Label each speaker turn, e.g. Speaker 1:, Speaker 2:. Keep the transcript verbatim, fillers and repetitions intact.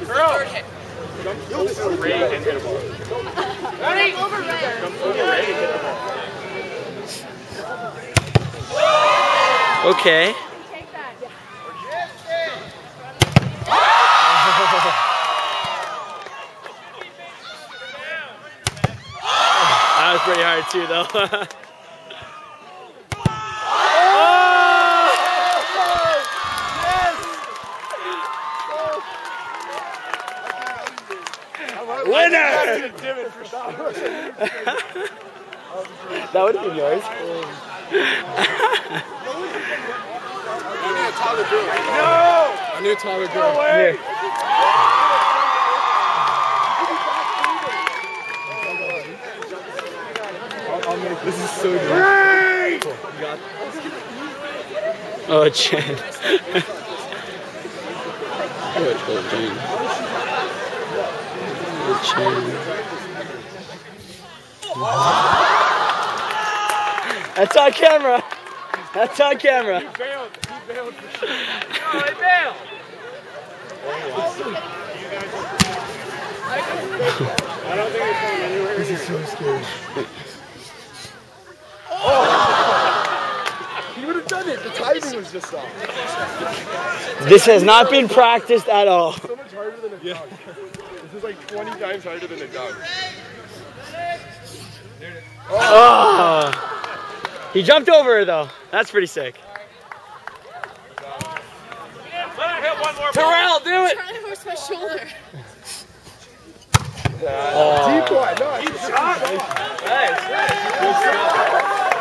Speaker 1: was the third hit.
Speaker 2: Jump over Ray and hit a ball.
Speaker 1: Ready? Over Ray.
Speaker 2: Jump over Ray and hit the ball.
Speaker 3: Okay.
Speaker 1: Take that.
Speaker 3: That was pretty hard too, though. Winner! That would have been yours.
Speaker 2: I knew Tyler Drew. No! I knew Tyler Drew. No way! This is so good. Cool. You got it.
Speaker 3: Oh, Chen.
Speaker 2: Oh, Chen.
Speaker 3: That's on camera. That's on camera.
Speaker 2: He bailed. He bailed for sure.
Speaker 1: Oh, he bailed.
Speaker 2: I don't think it's going anywhere. This is so scary. Oh! He would have done it. The timing was just off.
Speaker 3: This has not been practiced at all.
Speaker 2: So much harder than a dunk. Yeah. This is like twenty times harder than a dunk.
Speaker 3: Oh. He jumped over her though. That's pretty sick. Terrel, do it!
Speaker 1: I'm trying to push my shoulder.
Speaker 2: Uh, oh. Decoy, no,
Speaker 4: Good shot. Nice. Nice. Good shot.